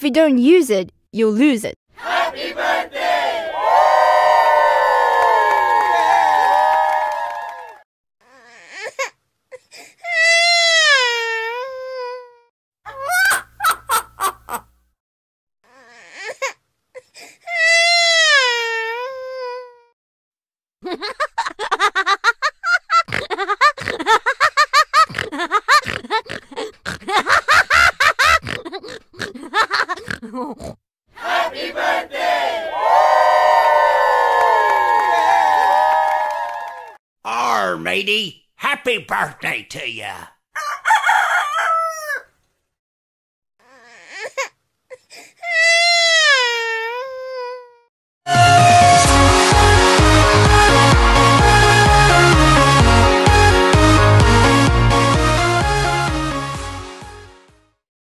If you don't use it, you'll lose it. Happy birthday! Happy birthday! Matey, happy birthday to ya!